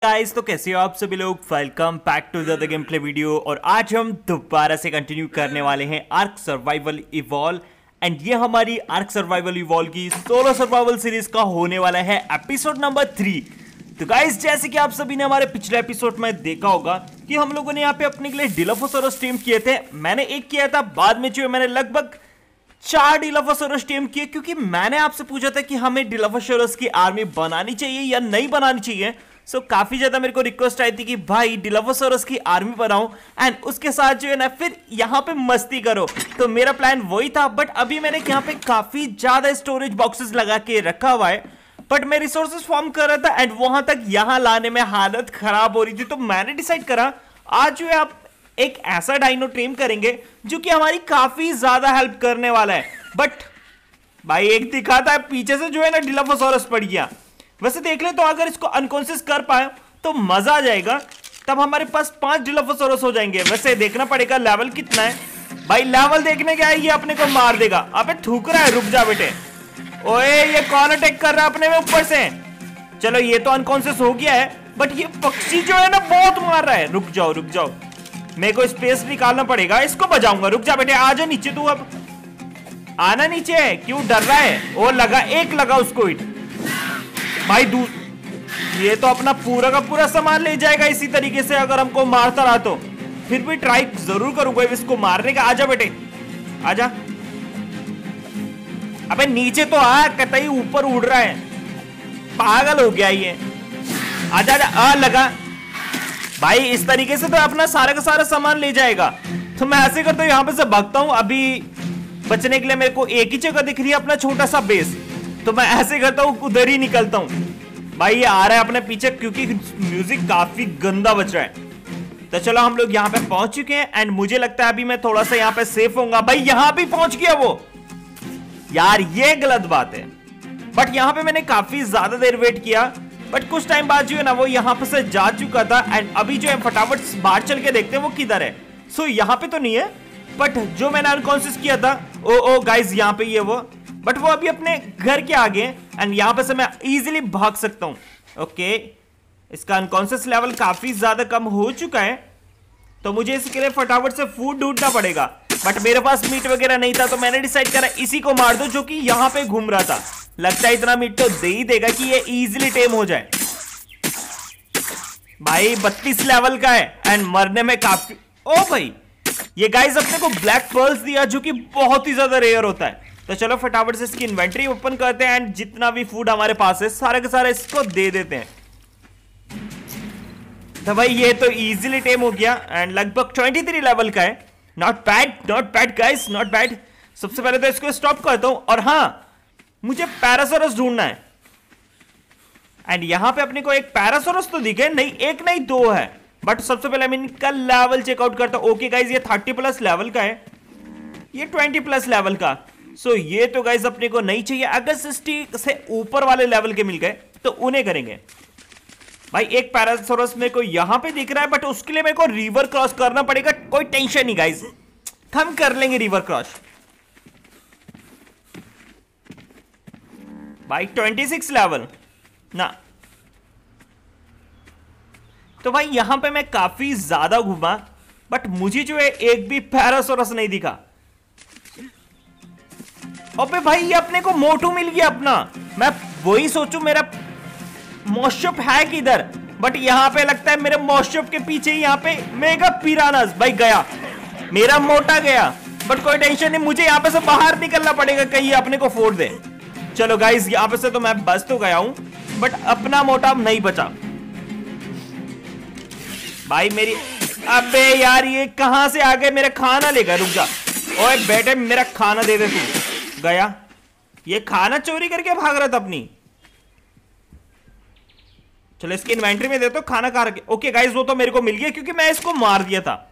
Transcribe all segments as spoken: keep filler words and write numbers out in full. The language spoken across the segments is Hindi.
गाइस, तो कैसे हो आप सभी लोग। Welcome back to the game play video. और आज हम दोबारा से कंटिन्यू करने वाले हैं आर्क सर्वाइवल इवॉल्व। एंड ये हमारी आर्क सर्वाइवल इवॉल्व की सोलो सर्वाइवल सीरीज का होने वाला है एपिसोड नंबर थ्री। तो गाइस, जैसे कि आप सभी ने हमारे पिछले एपिसोड में देखा होगा कि हम लोगों ने यहाँ पे अपने के लिए डिलोफोसोरस टीम किए थे। मैंने एक किया था, बाद में जो मैंने लगभग चार डिलोफोसोरस टीम किए, क्योंकि मैंने आपसे पूछा था कि हमें डिलोफोसोरस की आर्मी बनानी चाहिए या नहीं बनानी चाहिए। सो so, काफी ज्यादा मेरे को रिक्वेस्ट आई थी कि भाई डिलोफोसोरस की आर्मी बनाओ एंड उसके साथ जो है ना फिर यहाँ पे मस्ती करो। तो मेरा प्लान वही था, बट अभी मैंने यहाँ पे काफी ज्यादा स्टोरेज बॉक्सेस लगा के रखा हुआ है, बट मैं रिसोर्सेज फॉर्म कर रहा था एंड वहां तक यहाँ लाने में हालत खराब हो रही थी। तो मैंने डिसाइड करा आज जो है आप एक ऐसा डायनो ट्रेन करेंगे जो कि हमारी काफी ज्यादा हेल्प करने वाला है। बट भाई एक दिखाता है पीछे से जो है ना डिलोफोसोरस पड़ गया। वैसे देख ले तो अगर इसको अनकॉन्शियस कर पाए तो मजा आ जाएगा, तब हमारे पास पांच डिलोफोसोरस हो जाएंगे। वैसे देखना पड़ेगा लेवल कितना है। भाई लेवल देखने क्या है, ये अपने को मार देगा। अबे थूक रहा है, रुक जा बेटे। ओए ये कौन अटैक कर रहा है अपने में ऊपर से। चलो ये तो अनकॉन्शियस हो गया है, बट ये पक्षी जो है ना बहुत मार रहा है। रुक जाओ रुक जाओ, मेरे को स्पेस निकालना पड़ेगा, इसको बचाऊंगा। रुक जा बेटे, आ जा नीचे तू। अब आना नीचे, क्यों डर रहा है। ओ लगा, एक लगा उसको हिट। भाई दूर, ये तो अपना पूरा का पूरा सामान ले जाएगा इसी तरीके से अगर हमको मारता रहा तो। फिर भी ट्राई जरूर करूंगा इसको मारने का। आजा बेटे आजा। अबे नीचे तो आ, कतई ऊपर उड़ रहा है, पागल हो गया ये। आजा आजा। आ लगा। भाई इस तरीके से तो अपना सारा का सारा सामान ले जाएगा। तो मैं ऐसे करता हूँ, यहाँ पे से भागता हूँ। अभी बचने के लिए मेरे को एक ही जगह दिख रही है, अपना छोटा सा बेस। तो मैं ऐसे करता हूँ, उधर ही निकलता हूँ। भाई ये आ रहा है अपने पीछे, क्योंकि म्यूजिक काफी गंदा बज रहा है। तो चलो हम लोग यहाँ पे पहुंच चुके हैं एंड मुझे लगता है अभी मैं थोड़ा सा यहाँ पे सेफ होऊंगा। भाई यहाँ भी पहुंच गया वो। यार ये गलत बात है, बट यहाँ पे मैंने काफी ज्यादा देर वेट किया, बट कुछ टाइम बाद जो है ना वो यहाँ पे से जा चुका था। एंड अभी जो है फटाफट बाहर चल के देखते हैं वो किधर है। सो यहाँ पे तो नहीं है, बट जो मैंने अनकॉन्शियस किया था, ओ ओ गाइज यहाँ पे ये वो, बट वो अभी अपने घर के आगे एंड यहाँ पे से मैं इजीली भाग सकता हूँ। ओके, इसका अनकॉन्शियस लेवल काफी ज्यादा कम हो चुका है, तो मुझे इसके लिए फटाफट से फूड ढूंढना पड़ेगा। बट मेरे पास मीट वगैरह नहीं था, तो मैंने डिसाइड करा इसी को मार दो जो कि यहाँ पे घूम रहा था। लगता है इतना मीट तो दे ही देगा कि ये इजीली टेम हो जाए। भाई बत्तीस लेवल का है एंड मरने में काफी। ओ भाई ये गाइस अपने को ब्लैक पर्ल्स दिया, जो कि बहुत ही ज्यादा रेयर होता है। तो चलो फटाफट से इसकी इन्वेंटरी ओपन करते हैं एंड जितना भी फूड हमारे पास है सारा का सारा इसको दे देते हैं। तो भाई ये तो इजीली टेम हो गया एंड लगभग तेईस लेवल का है। Not bad not bad guys, not bad. सबसे पहले तो इसको स्टॉप करता हूं। और हाँ, मुझे पैरासोरस ढूंढना है एंड यहां पे अपने को एक पैरासोरस तो दिखे, नहीं एक नहीं दो है। बट सबसे पहले मैं इनका लेवल चेकआउट करता हूं। ओके गाइस, ये तीस प्लस लेवल का है, ये बीस प्लस लेवल का। सो so, ये तो गाइस अपने को नहीं चाहिए। अगर साठ से ऊपर वाले लेवल के मिल गए तो उन्हें करेंगे। भाई एक पैरासोरस मेरे को यहां पे दिख रहा है, बट उसके लिए मेरे को रिवर क्रॉस करना पड़ेगा। कोई टेंशन नहीं गाइस, हम कर लेंगे रिवर क्रॉस। भाई छब्बीस लेवल ना। तो भाई यहां पे मैं काफी ज्यादा घूमा, बट मुझे जो है एक भी पैरासोरस नहीं दिखा। अबे भाई ये अपने को मोटू मिल गया अपना। मैं वही सोचूं मेरा मॉशप है किधर, बट यहां पे लगता है मेरे मॉशप के पीछे ही यहाँ पे मेगा पिरानास। भाई गया मेरा मोटा गया, बट कोई टेंशन नहीं, मुझे यहाँ पे से बाहर निकलना पड़ेगा कहीं अपने को फोड़ दे। चलो गाइस यहाँ पे से तो मैं बच तो गया हूं, बट अपना मोटा नहीं बचा। भाई मेरी, अबे यार ये कहां से आ गए, मेरा खाना लेकर। रुक जा, ओए बेटे मेरा खाना दे दे तू। गया, ये खाना चोरी करके भाग रहा था अपनी। चलो इसकी इन्वेंटरी में दे तो खाना खा रखे। ओके गाइस, वो तो मेरे को मिल गया क्योंकि मैं इसको मार दिया था।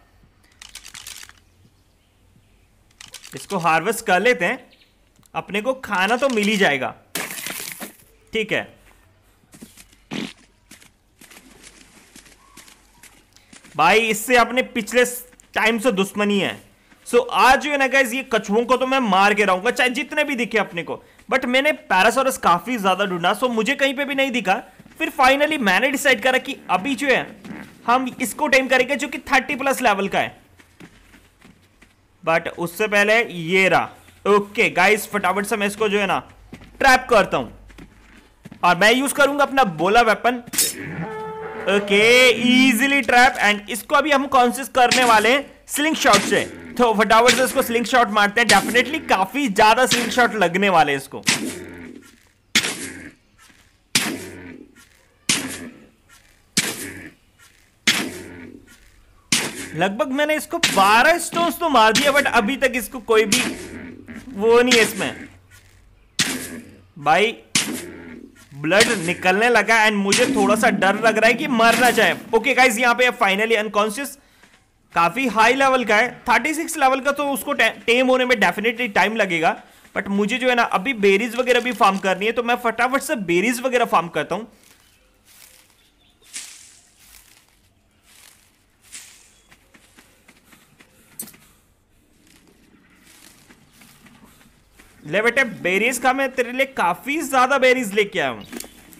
इसको हार्वेस्ट कर लेते हैं, अपने को खाना तो मिल ही जाएगा। ठीक है भाई, इससे अपने पिछले टाइम से दुश्मनी है। सो so, आज जो है ना गाइस, ये कछुओं को तो मैं मार के रहूंगा चाहे जितने भी दिखे अपने को। बट मैंने पैरासोरस काफी ज्यादा ढूंढा, सो मुझे कहीं पे भी नहीं दिखा। फिर फाइनली मैंने डिसाइड करा कि अभी जो है हम इसको टेम करेंगे जो कि थर्टी प्लस लेवल का है। बट उससे पहले ये रहा। ओके गाइस, फटाफट से मैं इसको जो है ना ट्रैप करता हूं और मैं यूज करूंगा अपना bola weapon. Okay, easily trap. And इसको अभी हम कॉन्सिस करने वाले हैं स्लिंग शॉट से। तो फटाफट से इसको स्लिंग शॉट मारते हैं। डेफिनेटली काफी ज्यादा स्लिंग शॉट लगने वाले इसको। लगभग मैंने इसको बारह स्टोन्स तो मार दिया, बट अभी तक इसको कोई भी वो नहीं है इसमें। भाई ब्लड निकलने लगा एंड मुझे थोड़ा सा डर लग रहा है कि मर ना जाए। ओके गाइस, यहाँ पे फाइनली अनकॉन्शियस, काफी हाई लेवल का है, थर्टी सिक्स लेवल का, तो उसको टेम होने में डेफिनेटली टाइम लगेगा। बट मुझे जो है ना अभी बेरीज वगैरह भी फार्म करनी है, तो मैं फटाफट से बेरीज वगैरह फार्म करता हूं। ले बेटे, बेरीज का मैं तेरे लिए काफी ज्यादा बेरीज लेके आया हूं।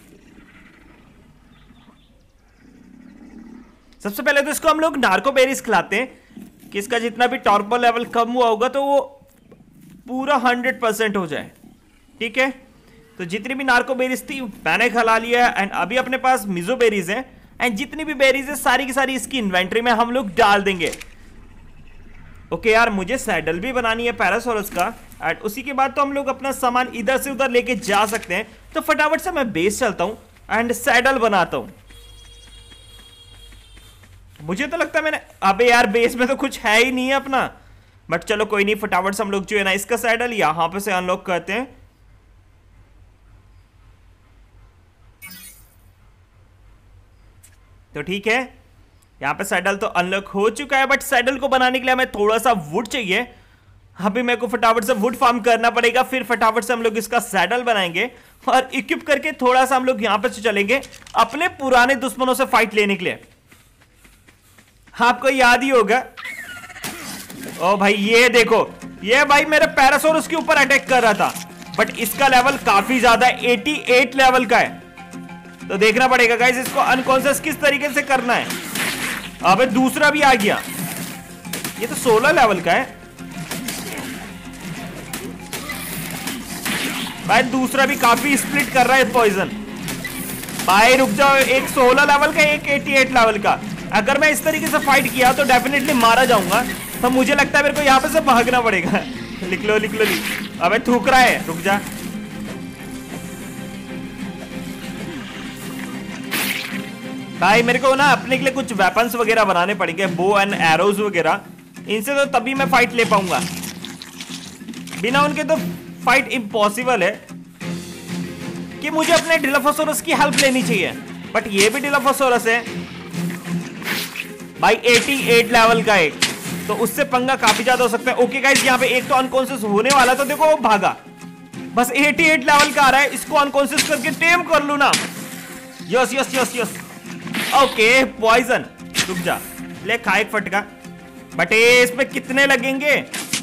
सबसे पहले तो इसको हम लोग नार्को बेरीज खिलाते हैं कि इसका जितना भी टॉर्पो लेवल कम हुआ होगा तो वो पूरा हंड्रेड परसेंट हो जाए। ठीक है, तो जितनी भी नार्को बेरीज थी मैंने खिला लिया है। एंड अभी अपने पास मिजो बेरीज है एंड जितनी भी बेरीज है सारी की सारी इसकी इन्वेंट्री में हम लोग डाल देंगे। ओके यार, मुझे सैडल भी बनानी है पैरासोरस का। एंड उसी के बाद तो हम लोग अपना सामान इधर से उधर लेके जा सकते हैं। तो फटाफट से मैं बेस चलता हूं एंड सैडल बनाता हूं। मुझे तो लगता है मैंने, अबे यार बेस में तो कुछ है ही नहीं है अपना। बट चलो कोई नहीं, फटाफट से हम लोग जो है ना इसका सैडल यहां पे से अनलॉक करते हैं। तो ठीक है, यहां पे सैडल तो अनलॉक हो चुका है। बट सैडल को बनाने के लिए हमें थोड़ा सा वुड चाहिए। अभी मेरे को फटाफट से वुड फार्म करना पड़ेगा, फिर फटाफट से हम लोग इसका सैडल बनाएंगे और इक्विप करके थोड़ा सा हम लोग यहां पे चलेंगे अपने पुराने दुश्मनों से फाइट लेने के लिए। आपको याद ही होगा, ओ भाई ये देखो, ये भाई मेरे पैरासोरस के ऊपर अटैक कर रहा था, बट इसका लेवल काफी ज्यादा अठासी लेवल का है। तो देखना पड़ेगा गाइस इसको अनकॉन्शियस किस तरीके से करना है। अबे दूसरा भी आ गया, ये तो सोलह लेवल का है भाई। दूसरा भी काफी स्प्लिट कर रहा है पॉइजन। भाई रुक जाओ, एक सोलह लेवल का, एक अठासी लेवल का। अगर मैं इस तरीके से फाइट किया तो डेफिनेटली मारा जाऊंगा। तो मुझे लगता है मेरे को यहाँ पे से भागना पड़ेगा। लिख लो लिख लो लिख। अबे थूक रहा है, रुक जा। भाई मेरे को ना अपने के लिए कुछ वेपन्स वगैरह बनाने पड़ेंगे, बो एंड एरोज वगैरह। इनसे तो तभी मैं फाइट ले पाऊंगा, बिना उनके तो फाइट इम्पॉसिबल है। कि मुझे अपने डिलोफोसोरस की हेल्प लेनी चाहिए, बट ये भी डिलोफोसोरस है भाई, अठासी लेवल का एक, तो उससे पंगा काफी ज्यादा हो सकता है। ओके गाइस, यहाँ पे एक तो अनकॉन्शियस होने वाला, तो देखो वो भागा। बस अठासी लेवल का आ रहा है, इसको अनकॉन्शियस करके टेम कर लू ना। Yes yes yes yes. Okay poison, रुक जा, ले खा एक फटका। बट इसमें कितने लगेंगे?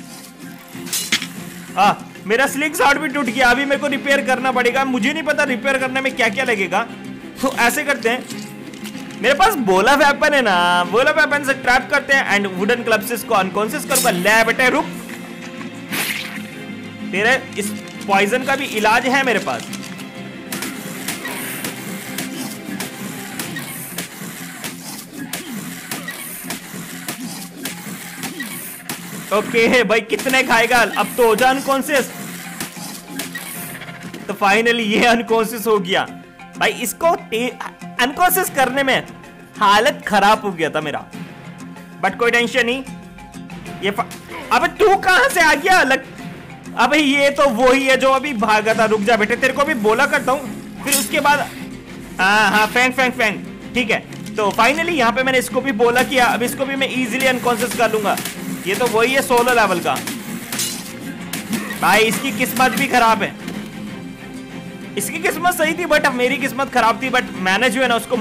आ, मेरा स्लिंग शॉट भी टूट गया। अभी मेरे को रिपेयर करना पड़ेगा, मुझे नहीं पता रिपेयर करने में क्या क्या लगेगा। तो ऐसे करते हैं, मेरे पास बोला वेपन है ना, बोला वेपन से ट्रैप करते हैं एंड वुडन क्लब से इसको अनकॉन्शियस करूंगा। ले बेटे रुक, तेरे इस पॉइजन का भी इलाज है मेरे पास। ओके भाई, कितने खाएगा? अब तो हो जा अनकॉन्शियस। तो फाइनली ये अनकॉन्शियस हो गया भाई। इसको अनकॉन्शियस करने में हालत खराब हो गया था मेरा, बट कोई टेंशन नहीं। ये अबे तू कहां से आ गया? लग... अबे ये तो वही है जो अभी भागा था। रुक जा बेटे, तेरे को भी बोला करता हूं, फिर उसके बाद हाँ हाँ फैंग फैंग फैंग। ठीक है, तो फाइनली यहाँ पे मैंने इसको भी बोला किया। अब इसको भी मैं इजीली अनकॉन्शियस कर लूंगा। ये तो वही है सोलह लेवल का भाई। इसकी किस्मत भी खराब है। इसकी किस्मत सही थी बट मेरी किस्मत खराब थी। बट मैंने जो है ना उसको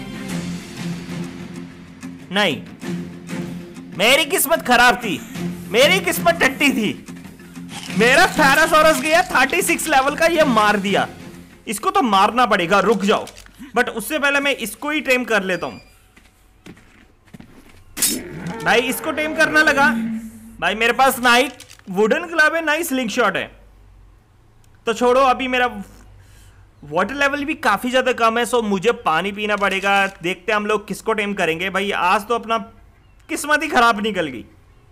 नहीं, मेरी किस्मत खराब थी, मेरी किस्मत टट्टी थी। मेरा पैरासोरस गया छत्तीस लेवल का, ये मार दिया। इसको तो मारना पड़ेगा। रुक जाओ, बट उससे पहले मैं इसको ही टेम कर लेता हूं भाई। इसको टेम करना लगा भाई, मेरे पास ना ही वुडन क्लब है ना ही स्लिंग शॉट है। तो छोड़ो, अभी मेरा वाटर लेवल भी काफी ज्यादा कम है, सो मुझे पानी पीना पड़ेगा। देखते हैं हम लोग किसको टेम करेंगे भाई। आज तो अपना किस्मत ही खराब निकल गई।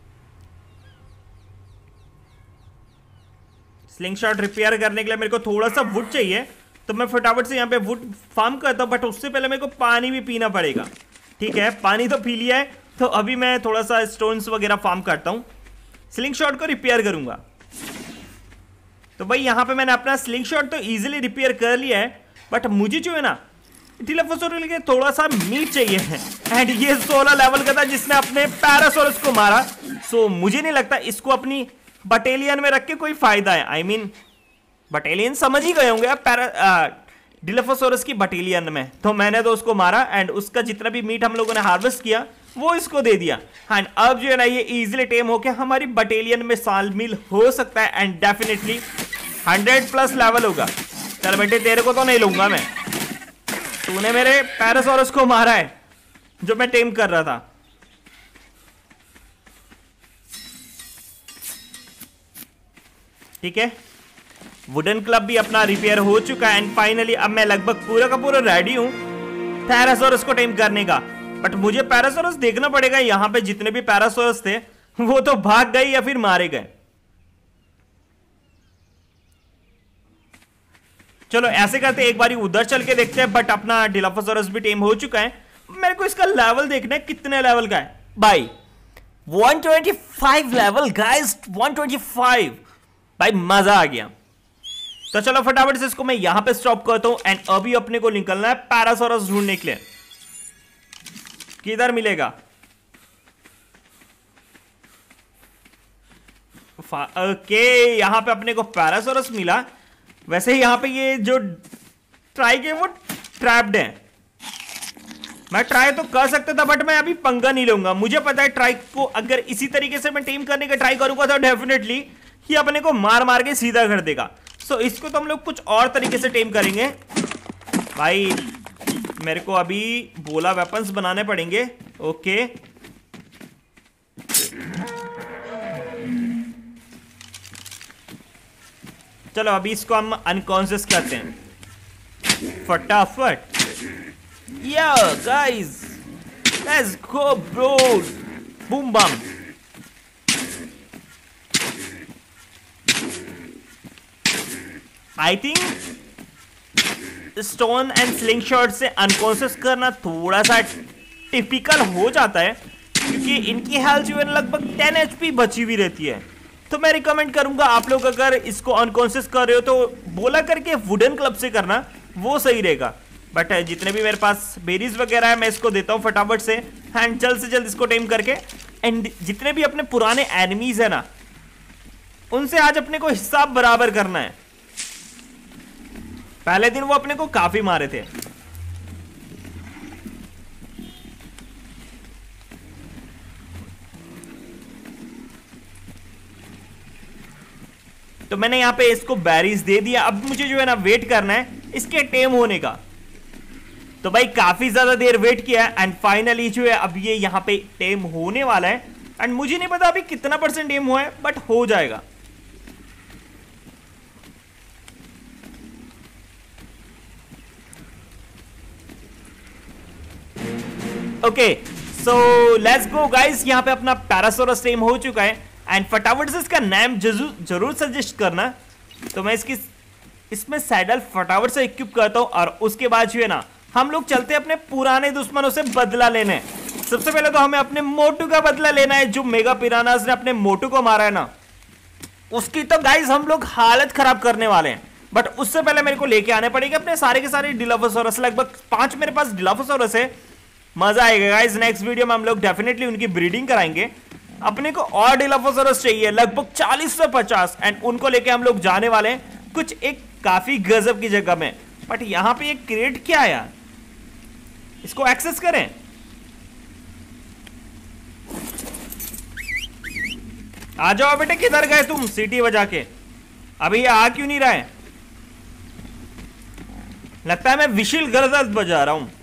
स्लिंग शॉट रिपेयर करने के लिए मेरे को थोड़ा सा वुड चाहिए, तो मैं फटाफट से यहाँ पे वुड फार्म करता हूँ। बट उससे पहले मेरे को पानी भी पीना पड़ेगा। ठीक है, पानी तो पी लिया है, तो अभी मैं थोड़ा सा स्टोन्स वगैरह फार्म करता हूँ। स्लिंग शॉट को रिपेयर करूंगा। तो भाई यहाँ पे मैंने अपना स्लिंग शॉट तो इजीली रिपेयर कर लिया है, बट मुझे जो है ना टिलाफोसोरस के थोड़ा सा मीट चाहिए है। एंड ये सोलह लेवल का था जिसने अपने पैरासोरस को मारा। सो मुझे नहीं लगता इसको अपनी बटालियन में रख के कोई फायदा है। आई मीन बटालियन समझ ही गए होंगे आप, पैरा डिलाफोसोरस की बटालियन में। तो मैंने तो उसको मारा एंड उसका जितना भी मीट हम लोगों ने हार्वेस्ट किया वो इसको दे दिया। एंड अब जो है ना ये इजीली टेम होके हमारी बटालियन में शामिल हो सकता है and definitely hundred plus level होगा। चल बेटे, तेरे को तो नहीं लूंगा मैं, तूने मेरे पैरासोरस को मारा है जो मैं टेम कर रहा था। ठीक है, वुडन क्लब भी अपना रिपेयर हो चुका है एंड फाइनली अब मैं लगभग पूरा का पूरा रेडी हूं पैरासोरस को टेम करने का। बट मुझे पैरासोरस देखना पड़ेगा। यहां पे जितने भी पैरासोरस थे वो तो भाग गए या फिर मारे गए। चलो ऐसे करते एक बारी उधर चल के देखते हैं। बट अपना डिलाफोसोरस भी टेम हो चुका है। मेरे को इसका लेवल देखना है कितने लेवल का है भाई। One twenty five level guys, one twenty five भाई, मजा आ गया। तो चलो फटाफट से इसको मैं यहां पे स्टॉप करता हूं एंड अभी अपने को निकलना है पैरासोरस ढूंढने के लिए। किधर मिलेगा? ओके, यहां पे अपने को पैरासोरस मिला। वैसे ही यहां पे ये जो ट्राई के वो ट्रैप्ड है। मैं ट्राई तो कर सकता था बट मैं अभी पंगा नहीं लूंगा। मुझे पता है ट्राई को अगर इसी तरीके से मैं टीम करने का ट्राई करूंगा तो डेफिनेटली ये अपने को मार मार के सीधा कर देगा। सो इसको तो हम लोग कुछ और तरीके से टीम करेंगे भाई। मेरे को अभी बोला वेपन्स बनाने पड़ेंगे। ओके, चलो अभी इसको हम अनकॉन्शियस करते हैं फटाफट। या guys, let's go bro, boom bam. I think stone and slingshot से अनकॉन्शियस करना थोड़ा सा टिपिकल हो जाता है, क्योंकि इनकी हेल्थ जो है लगभग टेन एचपी बची हुई रहती है। तो मैं रिकमेंड करूंगा आप लोग अगर इसको अनकॉन्शियस कर रहे हो तो बोला करके वुडन क्लब से करना, वो सही रहेगा। बट जितने भी मेरे पास बेरीज वगैरह है मैं इसको देता हूँ फटाफट से एंड जल्द से जल्द इसको टेम करके। एंड जितने भी अपने पुराने एनिमीज है ना, उनसे आज अपने को हिसाब बराबर करना है। पहले दिन वो अपने को काफी मारे थे। तो मैंने यहां पे इसको बैरीज दे दिया। अब मुझे जो है ना वेट करना है इसके टेम होने का। तो भाई काफी ज्यादा देर वेट किया एंड फाइनली जो है अब ये यहां पे टेम होने वाला है। एंड मुझे नहीं पता अभी कितना परसेंट टेम हुआ है बट हो जाएगा। Okay, so let's go guys. यहां पे अपना पैरासोरस टेम हो चुका है एंड फटाफट से इसका नाम जरूर सजेस्ट करना। तो मैं इसकी इसमें सैडल फटाफट से इक्विप करता हूं और उसके बाद जो है ना हम लोग चलते हैं अपने पुराने दुश्मनों से बदला लेने। सबसे पहले तो हमें अपने मोटू का बदला लेना है। जो मेगा पिरानास ने अपने मोटू को मारा है ना, उसकी तो गाइस हम लोग हालत खराब करने वाले हैं। बट उससे पहले मेरे को लेके आने पड़ेगा अपने सारे के सारे डिलाफोसोरस। लगभग पांच मेरे पास डिलाफोसोरस है। मजा आएगा गाइस। नेक्स्ट वीडियो में हम लोग डेफिनेटली उनकी ब्रीडिंग कराएंगे। अपने को और डिलाफोसोरस चाहिए लगभग चालीस से पचास एंड उनको लेके हम लोग जाने वाले हैं कुछ एक काफी गजब की जगह में। बट यहां पे एक क्रेट क्या है यार, इसको एक्सेस करें। आ जाओ बेटे, किधर गए तुम सीटी बजा के? अभी ये आ क्यों नहीं रहा है? लगता है मैं विशिल गलत बजा रहा हूं।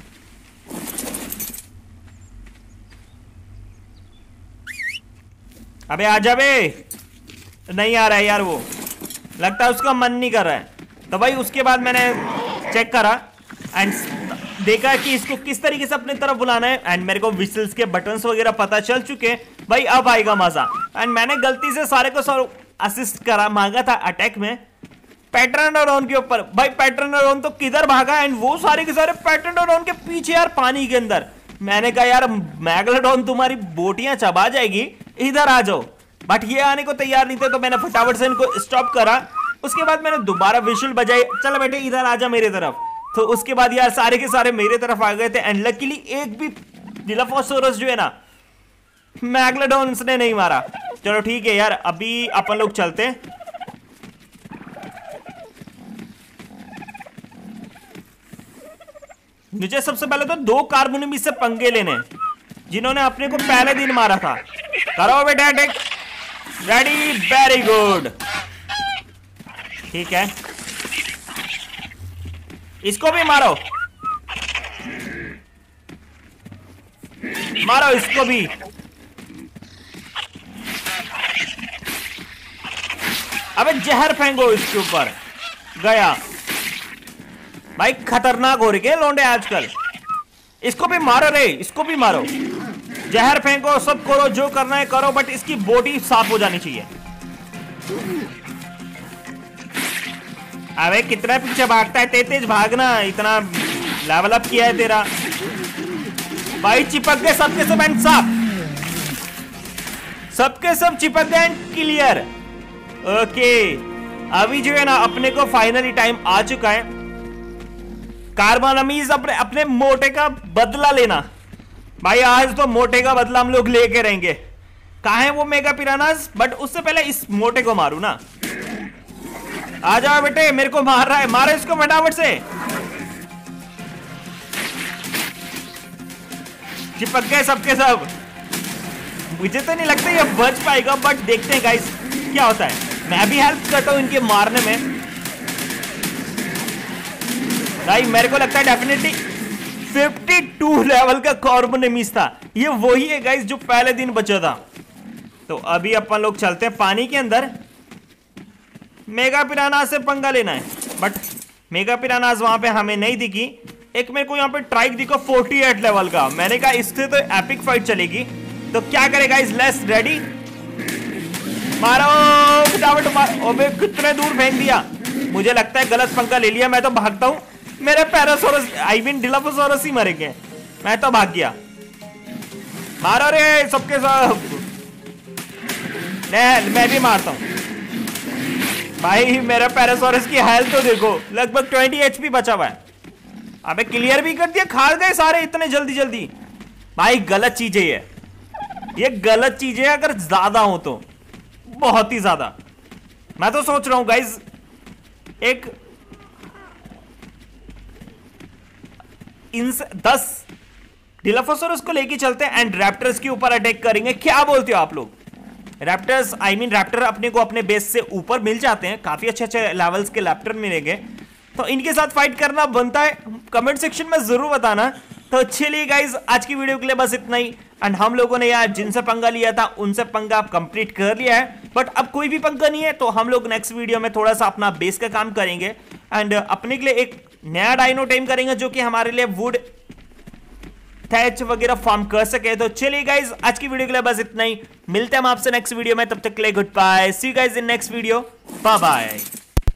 अबे आजा बे, नहीं आ रहा है यार, वो लगता है उसका मन नहीं कर रहा है। तो भाई उसके बाद मैंने चेक करा एंड देखा कि इसको किस तरीके से अपने तरफ बुलाना है एंड मेरे को विसल्स के बटन्स वगैरह पता चल चुके हैं। भाई अब आएगा मजा। एंड मैंने गलती से सारे को सारे असिस्ट करा मांगा था अटैक में पैटर्न के ऊपर। भाई पैटर्न तो किधर भागा एंड वो सारे के सारे पैटर्न के पीछे यार पानी के अंदर। मैंने कहा यार मैगलेडॉन तुम्हारी बोटियां चबा जाएगी, इधर आ जाओ। बट ये आने को तैयार नहीं थे तो मैंने फटाफट से इनको स्टॉप करा। उसके बाद मैंने दोबारा विशुअल बजाई, चल बेटे इधर आ जा मेरे तरफ। तो उसके बाद यार सारे के सारे मेरे तरफ आ गए थे एंड लकीली एक भी डिलाफोसोरस जो है ना मैगलेडॉन ने नहीं मारा। चलो ठीक है यार, अभी अपन लोग चलते हैं। मुझे सबसे पहले तो दो कार्बोनिमी से पंगे लेने जिन्होंने अपने को पहले दिन मारा था। करो बेटा अटैक, रेडी, वेरी गुड। ठीक है, इसको भी मारो, मारो इसको भी। अबे जहर फेंको इसके ऊपर, गया। भाई खतरनाक हो रही है लौंडे आजकल। इसको भी मारो रे, इसको भी मारो, जहर फेंको, सब करो जो करना है करो, बट इसकी बॉडी साफ हो जानी चाहिए। अबे कितना पीछे भागता है, तेज तेज भागना, इतना लेवल अप किया है तेरा। भाई चिपक गए सबके सब एंड साफ, सबके सब चिपक गए एंड क्लियर। ओके, अभी जो है ना अपने को फाइनली टाइम आ चुका है कार्बोनमीज अपने अपने मोटे का बदला लेना। भाई आज तो मोटे का बदला हम लोग लेके रहेंगे। कहां है वो मेगा पिरानास? बट उससे पहले इस मोटे को मारू ना। आ जाओ बेटे, मेरे को मार रहा है, मारो इसको फटाफट से। चिपक गए सबके सब। मुझे तो नहीं लगता ये बच पाएगा, बट देखते हैं गाइस क्या होता है। मैं भी हेल्प करता हूं इनके मारने में। भाई मेरे को लगता है डेफिनेटली बावन लेवल का कार्बोनेमिस था। ये वही है गाइस जो पहले दिन बचा था। तो अभी अपन लोग चलते हैं पानी के अंदर। मेगा पिरानास से पंगा लेना है, बट मेगा पिरानास वहां पे हमें नहीं दिखी। एक मेरे को यहाँ पे ट्राइक दिखा अड़तालीस लेवल का। मैंने कहा इससे तो एपिक फाइट चलेगी। तो क्या करेगा गाइस, लेट्स रेडी, मारो फटाफट मारो। अबे कितने दूर फेंक दिया, मुझे लगता है गलत पंगा ले लिया। मैं तो भागता हूँ, मेरे पैरासोरस आई मीन डिलाफोसोरस ही मरेंगे। मैं तो भाग गया। मारो रे सबके सब। मैं, मैं भी मारता हूँ। भाई मेरे पैरासोरस की हेल्थ तो देखो, लगभग बीस एचपी बचा हुआ है। अबे क्लियर भी कर दिया, खा गए सारे इतने जल्दी जल्दी। भाई गलत चीज है ये, ये गलत चीज है अगर ज्यादा हो तो, बहुत ही ज्यादा। मैं तो सोच रहा हूं गाइज एक इन दस डिलाफोसोरस को लेके चलते हैं एंड रैप्टर्स के ऊपर अटैक करेंगे। क्या बोलते हो आप लोग? रैप्टर्स आई मीन रैप्टर अपने को अपने बेस से ऊपर मिल जाते हैं, काफी अच्छे अच्छे लेवल्स के रैप्टर मिलेंगे। तो इनके साथ फाइट करना बनता है, कमेंट सेक्शन में जरूर बताना। तो चलिए गाइज आज की वीडियो के लिए बस इतना ही। एंड हम लोगों ने यार जिनसे पंगा लिया था उनसे पंगा कंप्लीट कर लिया है, बट अब कोई भी पंगा नहीं है। तो हम लोग नेक्स्ट वीडियो में थोड़ा सा अपना बेस का काम करेंगे एंड अपने के लिए एक नया डायनो टेम करेंगे जो कि हमारे लिए वुड थैच वगैरह फॉर्म कर सके। तो चलिए गाइज आज की वीडियो के लिए बस इतना ही। मिलते हैं हम आपसे नेक्स्ट वीडियो में, तब तक के लिए goodbye, see you guys in next video, bye bye.